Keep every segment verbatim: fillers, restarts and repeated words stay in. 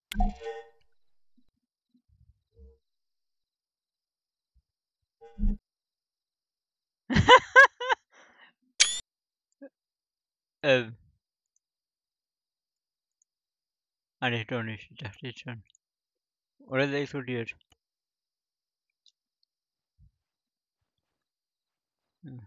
ähm. Ah, nee, doch nicht. Ich dachte jetzt schon. Oder ist er explodiert? Hm.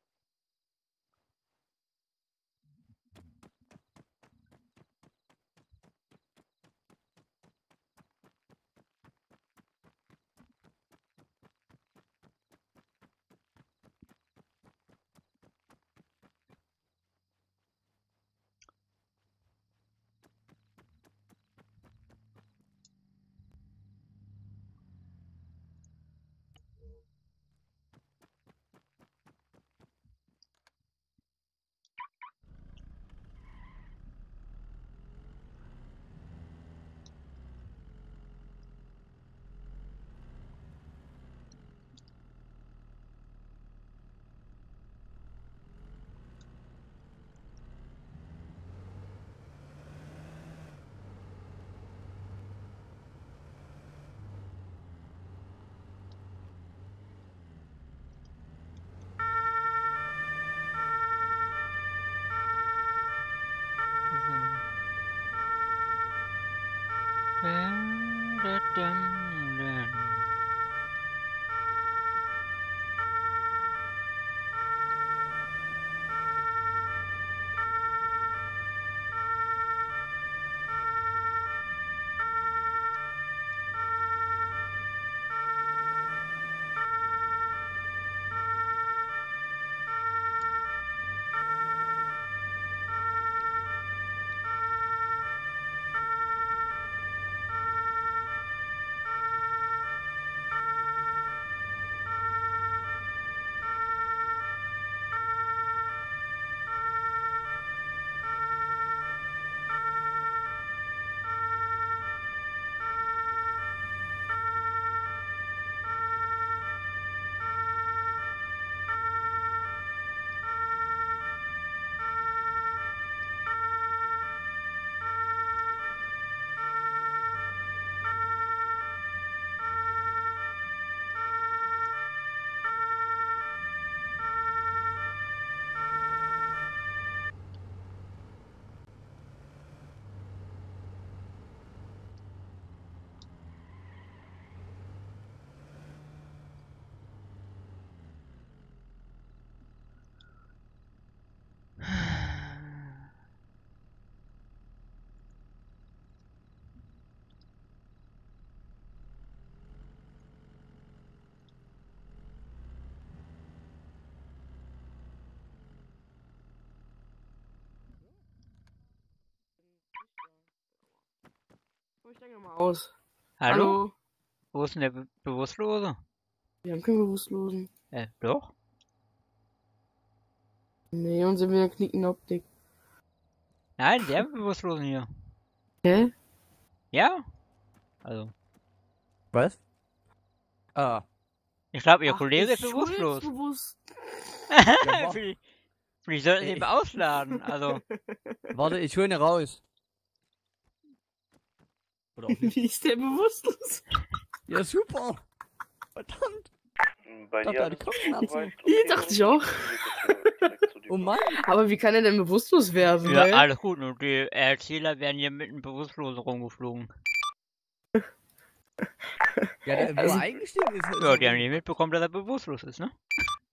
Ich denke mal aus. Hallo? Hallo? Wo ist denn der Be Bewusstlose? Wir haben keinen Bewusstlosen. Äh, doch? Nee, und sind wir in der knickenden Optik. Nein, der Bewusstlosen hier. Hä? Ja? Also. Was? Ah. Ich glaube, ihr Ach, Kollege ist ist bewusstlos. Bewusst. Ja, vielleicht, vielleicht sollten sie Ey, ihn mal ausladen. Also. Warte, ich hole ihn raus. Oder auch nicht. Wie ist der bewusstlos? Ja, super. Verdammt. Bei Doch, dir da alles die Kopfschmerzen. Ja, dachte ich auch. Oh Mann. Aber wie kann er denn bewusstlos werden? Ja, hä? alles gut. Und die Erzähler werden hier mit einem Bewusstlosen rumgeflogen. Ja, der, wo Also- er eingestiegen ist. ist Ja, er die haben rum- nicht mitbekommen, dass er bewusstlos ist, ne?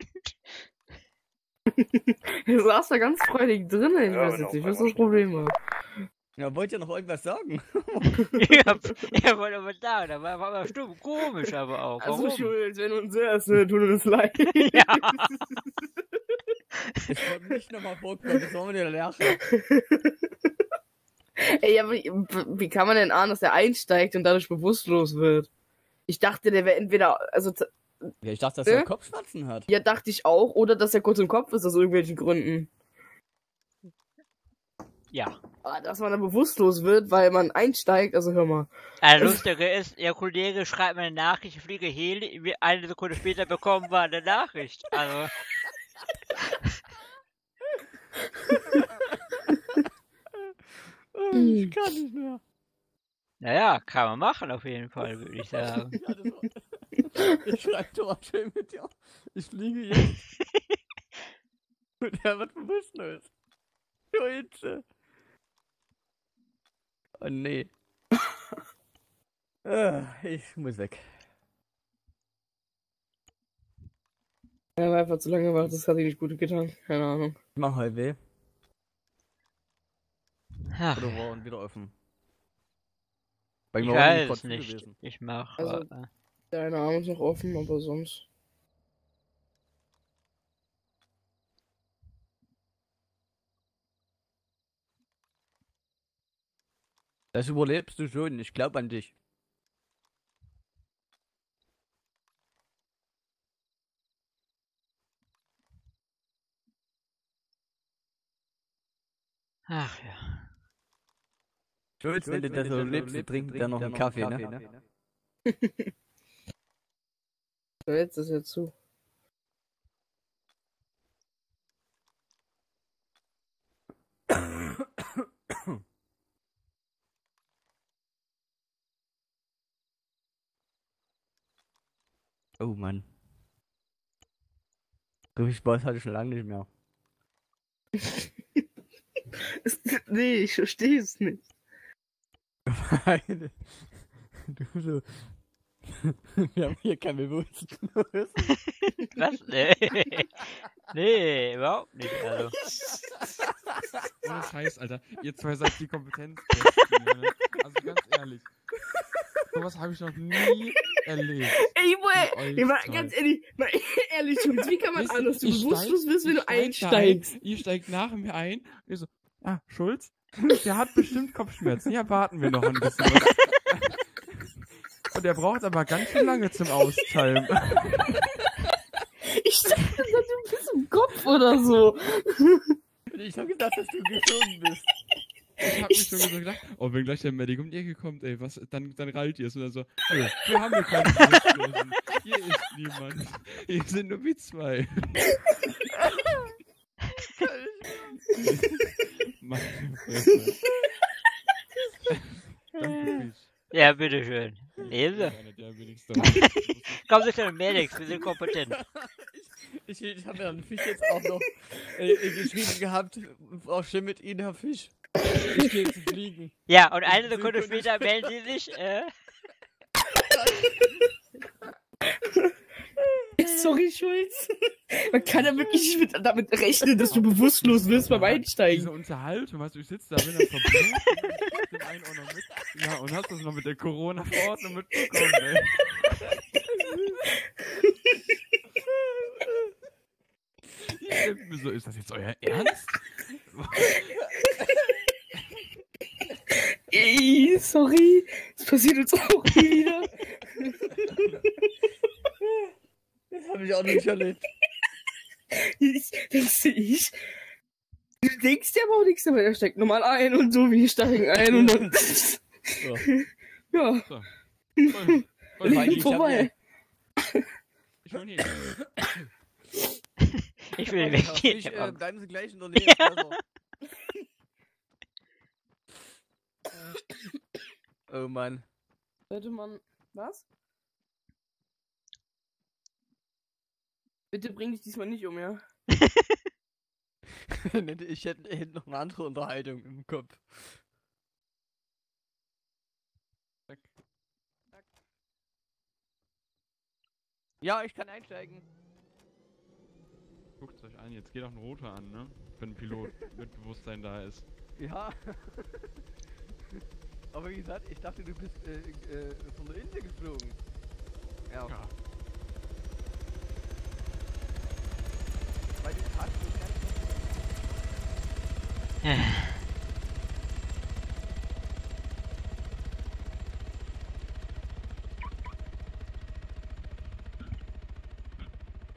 Er saß da ganz freudig drin. Ich Ja, weiß genau, jetzt nicht, was einmal das Problem war. Ja, wollt ihr noch irgendwas sagen? ja, er wollte aber sagen, da war aber stumm, komisch aber auch. Also Warum? Schuld, wenn du uns hörst, ne, tut uns leid. Ja. Ich wollte nicht nochmal vorkommen, das wollen wir dir lachen. Ey, aber wie, wie kann man denn ahnen, dass er einsteigt und dadurch bewusstlos wird? Ich dachte, der wäre entweder, also, z- Ja, ich dachte, dass Äh? er Kopfschmerzen hat. ja, dachte ich auch, oder dass er kurz im Kopf ist aus irgendwelchen Gründen. Ja. Aber dass man dann bewusstlos wird, weil man einsteigt, also hör mal. Das Lustige ist, Ihr Kollege schreibt mir eine Nachricht, ich fliege Heli, wir- eine Sekunde später bekommen wir eine Nachricht. Also, Oh, ich kann nicht mehr. Naja, kann man machen auf jeden Fall, würde ich sagen. Ja, das war... Ich schreibe doch auch schön mit dir. Ich fliege jetzt. Und er wird bewusstlos. Schulze. Oh nee. Ah, ich muss weg. Er war einfach zu lange wach, das hat ihm nicht gut getan. Keine Ahnung. Ich mach halt weh. Ach, Oder war wieder offen? Bei ich mir war weiß kurz es nicht. gewesen. Ich mach. Also- äh, Deine Arme ist noch offen, aber sonst. Das überlebst du schon, ich glaub an dich. Ach ja. Schulz, wenn du das so lebst, du trinkst dann noch einen Kaffee, ne? So, jetzt ist er zu. Oh Mann. So viel Spaß hatte ich schon lange nicht mehr. Nee, ich verstehe es nicht. Meine- Du so. Wir haben hier kein Bewusstlos. Was? Nee. Nee, überhaupt nicht. Also. Ohne Scheiß, Alter. Ihr zwei seid die Kompetenzbesten, ne? Also ganz ehrlich. Sowas habe ich noch nie erlebt. Ey, boy, euch ey, mal zwei. ganz ehrlich, mal ehrlich, Jungs, wie kann man Wisst ihr, anders, du ich bewusstlos steig- wirst, wenn ich du steig da einsteigst? Ein, ihr steigt nach mir ein. Und ihr so, ah, Schulz? Der hat bestimmt Kopfschmerzen. Ja, warten wir noch ein bisschen. Und der braucht aber ganz schön lange zum Austeilen. Ich dachte, du bist im Kopf oder so. Ich hab gedacht, dass du geflogen bist. Ich hab mich schon so gedacht, oh, wenn gleich der Medic um die Ecke kommt, ey, was, dann, dann rallt ihr es. Und dann so, nö, wir haben hier keinen Bewusstlosen. Hier ist niemand. Hier sind nur wir zwei. Meine Fresse. Danke, Fisch. Ja, bitteschön. Lese. Einer der wenigsten. Komm zu den Medics, wir sind kompetent. Ich, ich habe ja einen Fisch jetzt auch noch äh, geschrieben gehabt. Frau Schmidt, Ihnen, Herr Fisch. Ich gehe zu fliegen. Ja, und eine Sekunde später melden sie sich, äh, Sorry, Schulz. Man kann ja wirklich nicht mit, damit rechnen, dass du bewusstlos wirst beim Diese Einsteigen. Unterhaltung, weißt du, ich sitze da, bin dann verblüht, den einen auch noch mit. Ja, und hast das noch mit der Corona-Verordnung mitbekommen, ey. Ich denk mir so, ist das jetzt euer Ernst? Ey, sorry. Das passiert uns auch nie wieder. Das habe ich auch nicht erlebt. Ich, denkst du, ich? Du denkst ja aber auch nichts dabei. Er steigt normal ein und so, wir steigen ein und dann. So. Ja, So. Voll, voll Leben Leben vorbei. Ich will nicht. ich will Herr weggehen. Fisch, äh, bleiben Sie gleich in der Nähe. Also. Oh Mann. Sollte man. Was? Bitte bring dich diesmal nicht um, ja? Ich hätte, hätte noch eine andere Unterhaltung im Kopf. Zack. Ja, ich kann einsteigen. Guckt euch an, jetzt geht auch ein roter an, ne? Wenn ein Pilot mit Bewusstsein da ist. Ja. Aber wie gesagt, ich dachte, du bist äh, äh, von der Insel geflogen. Ja. Ja. Weil du hast du ganz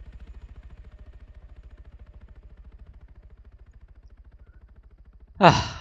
Ah.